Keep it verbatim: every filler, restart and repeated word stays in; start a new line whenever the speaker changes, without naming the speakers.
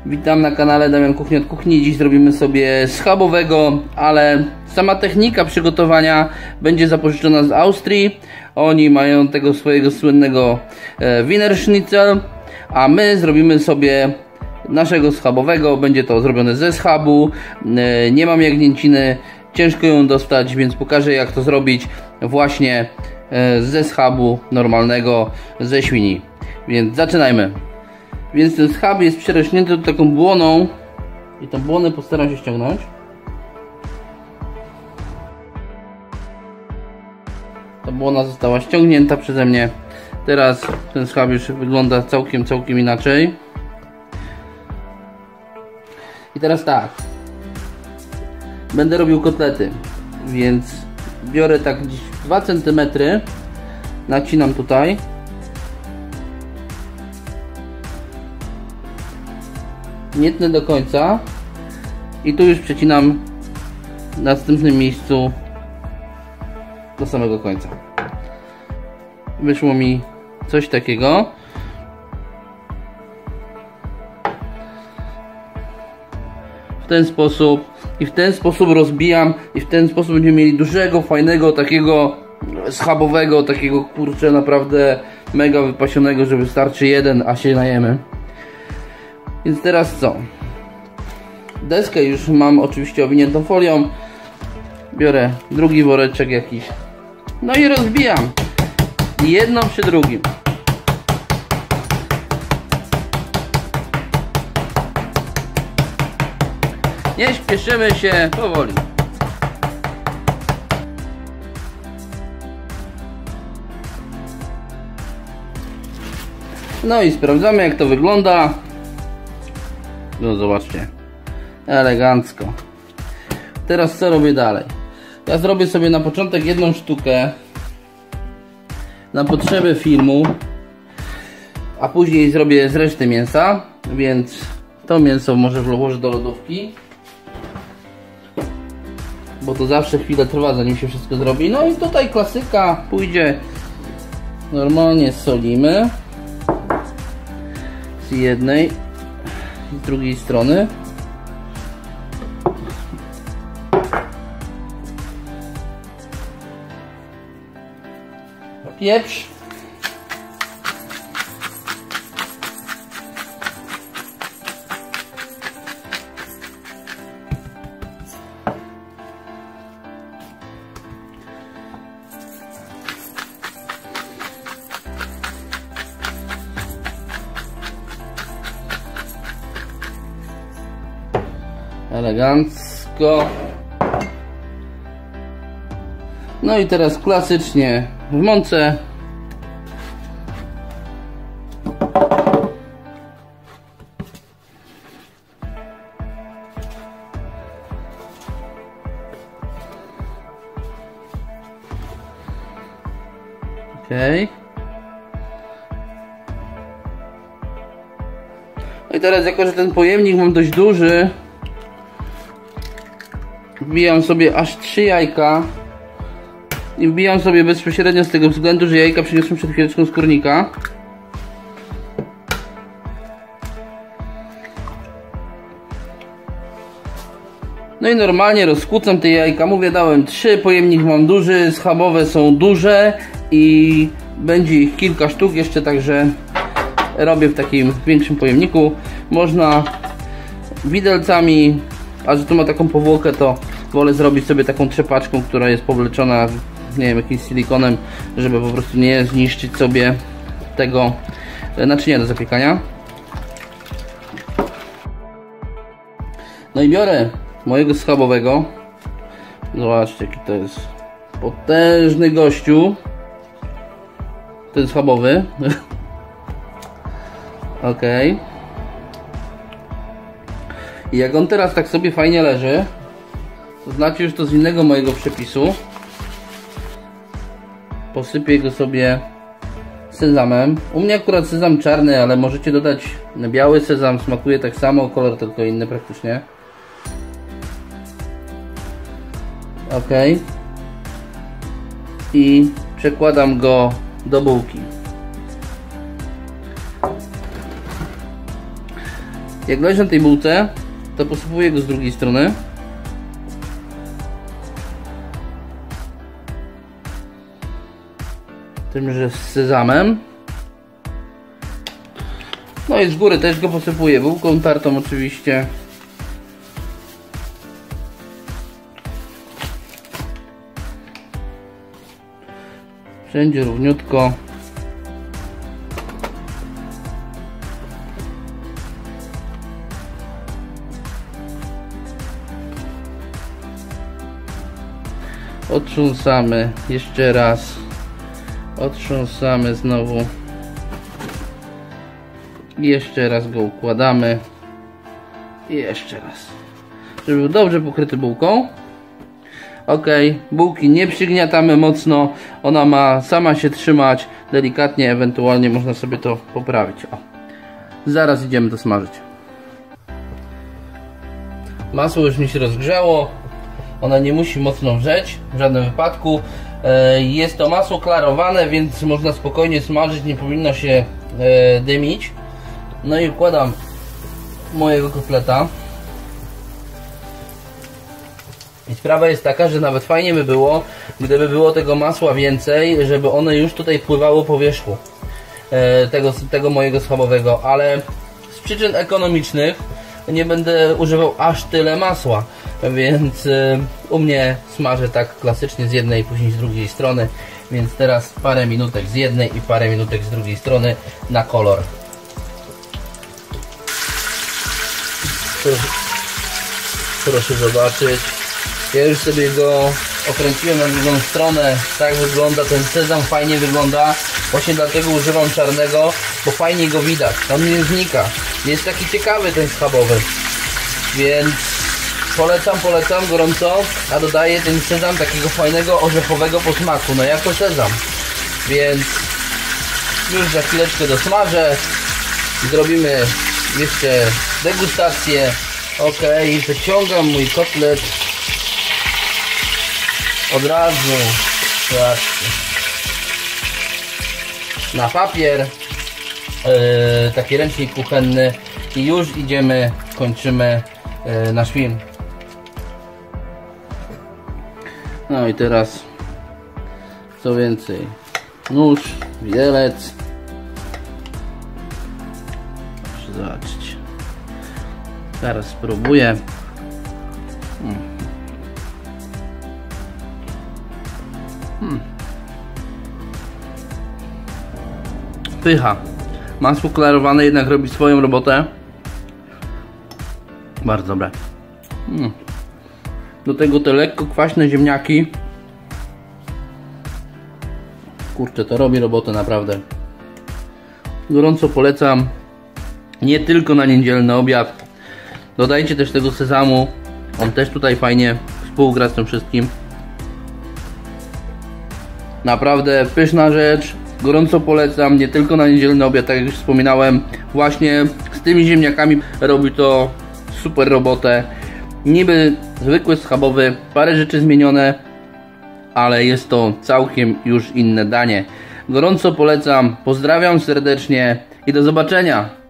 Witam na kanale Damian Kuchnia od Kuchni. Dziś zrobimy sobie schabowego, ale sama technika przygotowania będzie zapożyczona z Austrii. Oni mają tego swojego słynnego Wiener Schnitzel, a my zrobimy sobie naszego schabowego. Będzie to zrobione ze schabu. Nie mam jagnięciny, ciężko ją dostać, więc pokażę, jak to zrobić właśnie ze schabu normalnego, ze świni. Więc zaczynajmy. Więc ten schab jest przerośnięty taką błoną i tą błonę postaram się ściągnąć. Ta błona została ściągnięta przeze mnie. Teraz ten schab już wygląda całkiem, całkiem inaczej. I teraz tak. Będę robił kotlety, więc biorę tak gdzieś dwa centymetry, nacinam tutaj. Nie tnę do końca i tu już przecinam w następnym miejscu do samego końca. Wyszło mi coś takiego. W ten sposób i w ten sposób rozbijam i w ten sposób będziemy mieli dużego, fajnego, takiego schabowego, takiego kurczę naprawdę mega wypasionego, że wystarczy jeden, a się najemy. Więc teraz co? Deskę już mam oczywiście owiniętą folią. Biorę drugi woreczek jakiś. No i rozbijam. Jedno przy drugim. Nie śpieszymy się, powoli. No i sprawdzamy, jak to wygląda. No zobaczcie, elegancko. Teraz co robię dalej? Ja zrobię sobie na początek jedną sztukę na potrzeby filmu, a później zrobię z reszty mięsa, więc to mięso może włożę do lodówki, bo to zawsze chwilę trwa, zanim się wszystko zrobi. No i tutaj klasyka pójdzie, normalnie solimy z jednej z drugiej strony. Pieprz. Elegancko. No i teraz klasycznie w mące okej. No i teraz, jako że ten pojemnik mam dość duży, wbijam sobie aż trzy jajka i wbijam sobie bezpośrednio z tego względu, że jajka przyniosłem przed chwileczką z kurnika. No i normalnie rozkłócam te jajka. Mówię, dałem trzy, pojemnik mam duży, schabowe są duże i będzie ich kilka sztuk jeszcze, także robię w takim większym pojemniku. Można widelcami, a że tu ma taką powłokę, to wolę zrobić sobie taką trzepaczką, która jest powleczona, nie wiem, jakimś silikonem, żeby po prostu nie zniszczyć sobie tego naczynia do zapiekania. No i biorę mojego schabowego. Zobaczcie, jaki to jest potężny gościu. Ten schabowy. Ok. I jak on teraz tak sobie fajnie leży, to znaczy już to z innego mojego przepisu. Posypię go sobie sezamem. U mnie akurat sezam czarny, ale możecie dodać biały sezam, smakuje tak samo, kolor tylko inny praktycznie. Ok. I przekładam go do bułki. Jak leży na tej bułce, to posypuję go z drugiej strony. Tymże z sezamem. No i z góry też go posypuję bułką tartą oczywiście. Wszędzie równiutko. Otrząsamy jeszcze raz. Otrząsamy znowu. Jeszcze raz go układamy. I jeszcze raz. Żeby był dobrze pokryty bułką. Ok, bułki nie przygniatamy mocno. Ona ma sama się trzymać delikatnie, ewentualnie można sobie to poprawić. O. Zaraz idziemy to smażyć. Masło już mi się rozgrzało. Ona nie musi mocno wrzeć w żadnym wypadku. Jest to masło klarowane, więc można spokojnie smażyć, nie powinno się dymić. No i układam mojego kotleta. I sprawa jest taka, że nawet fajnie by było, gdyby było tego masła więcej, żeby one już tutaj pływało po wierzchu tego, tego mojego schabowego, ale z przyczyn ekonomicznych nie będę używał aż tyle masła, więc u mnie smażę tak klasycznie z jednej, później z drugiej strony, więc teraz parę minutek z jednej i parę minutek z drugiej strony na kolor. Proszę, proszę zobaczyć. Ja już sobie go okręciłem na drugą stronę. Tak wygląda ten sezam, fajnie wygląda. Właśnie dlatego używam czarnego, bo fajnie go widać. On nie znika. Jest taki ciekawy ten schabowy. Więc polecam, polecam gorąco. A dodaję ten sezam takiego fajnego, orzechowego posmaku. No jako sezam. Więc już za chwileczkę dosmażę. Zrobimy jeszcze degustację. Ok, wyciągam mój kotlet. Od razu zobaczcie, na papier, yy, taki ręcznik kuchenny i już idziemy, kończymy yy, nasz film. No i teraz co więcej, nóż, widelec. Proszę zobaczyć. Teraz spróbuję. Hmm. Hmm. Pycha. Masło klarowane jednak robi swoją robotę. Bardzo dobre. Hmm. Do tego te lekko kwaśne ziemniaki. Kurczę, to robi robotę naprawdę. Gorąco polecam. Nie tylko na niedzielny obiad. Dodajcie też tego sezamu. On też tutaj fajnie współgra z tym wszystkim. Naprawdę pyszna rzecz, gorąco polecam, nie tylko na niedzielny obiad, tak jak już wspominałem. Właśnie z tymi ziemniakami robi to super robotę. Niby zwykły schabowy, parę rzeczy zmienione, ale jest to całkiem już inne danie. Gorąco polecam, pozdrawiam serdecznie i do zobaczenia.